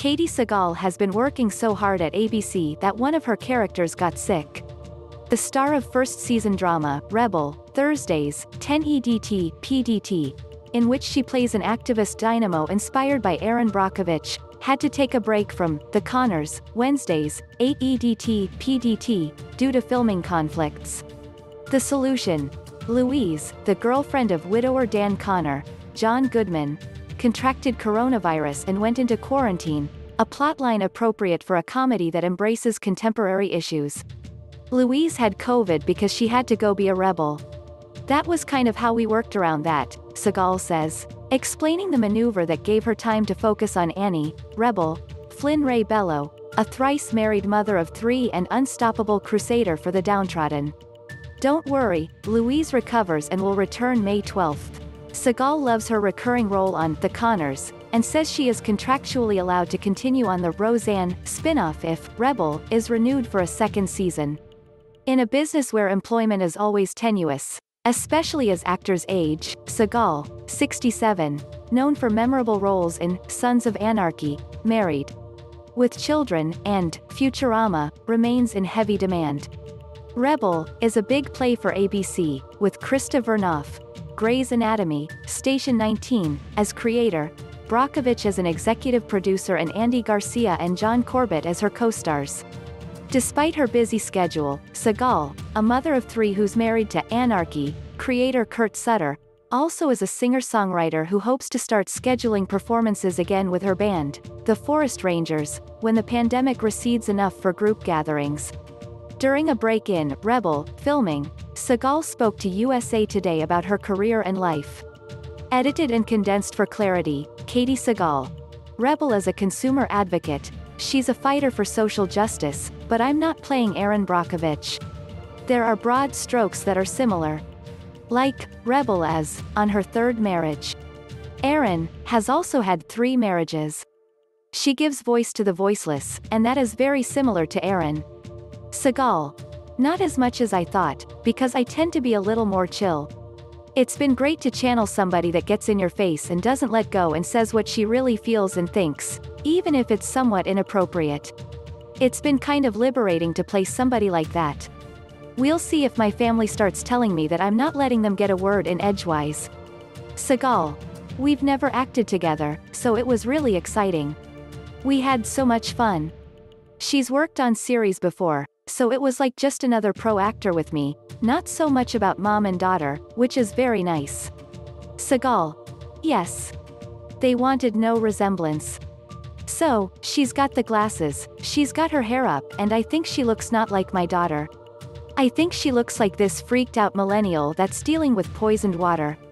Katey Sagal has been working so hard at ABC that one of her characters got sick. The star of first-season drama, Rebel, Thursdays, 10 EDT, PDT, in which she plays an activist dynamo inspired by Erin Brockovich, had to take a break from The Conners, Wednesdays, 8 EDT, PDT, due to filming conflicts. The solution: Louise, the girlfriend of widower Dan Connor, John Goodman, contracted coronavirus and went into quarantine, a plotline appropriate for a comedy that embraces contemporary issues. Louise had COVID because she had to go be a rebel. That was kind of how we worked around that, Sagal says, explaining the maneuver that gave her time to focus on Annie, Rebel, Flynn Ray Bello, a thrice-married mother of 3 and unstoppable crusader for the downtrodden. Don't worry, Louise recovers and will return May 12th. Sagal loves her recurring role on The Conners, and says she is contractually allowed to continue on the Roseanne spin-off if Rebel is renewed for a second season. In a business where employment is always tenuous, especially as actors age, Sagal, 67, known for memorable roles in Sons of Anarchy, Married with Children, and Futurama, remains in heavy demand. Rebel is a big play for ABC, with Krista Vernoff, Grey's Anatomy, Station 19, as creator, Brockovich as an executive producer and Andy Garcia and John Corbett as her co-stars. Despite her busy schedule, Sagal, a mother of 3 who's married to Anarchy creator Kurt Sutter, also is a singer-songwriter who hopes to start scheduling performances again with her band, the Forest Rangers, when the pandemic recedes enough for group gatherings. During a break in Rebel filming, Sagal spoke to USA Today about her career and life. Edited and condensed for clarity, Katey Sagal. Rebel is a consumer advocate. She's a fighter for social justice, but I'm not playing Erin Brockovich. There are broad strokes that are similar. Like Rebel as on her 3rd marriage. Erin has also had 3 marriages. She gives voice to the voiceless, and that is very similar to Erin. Sagal. Not as much as I thought, because I tend to be a little more chill. It's been great to channel somebody that gets in your face and doesn't let go and says what she really feels and thinks, even if it's somewhat inappropriate. It's been kind of liberating to play somebody like that. We'll see if my family starts telling me that I'm not letting them get a word in edgewise. Sagal. We've never acted together, so it was really exciting. We had so much fun. She's worked on series before, so it was like just another pro actor with me, not so much about mom and daughter, which is very nice. Sagal. Yes. They wanted no resemblance. So, she's got the glasses, she's got her hair up, and I think she looks not like my daughter. I think she looks like this freaked out millennial that's dealing with poisoned water.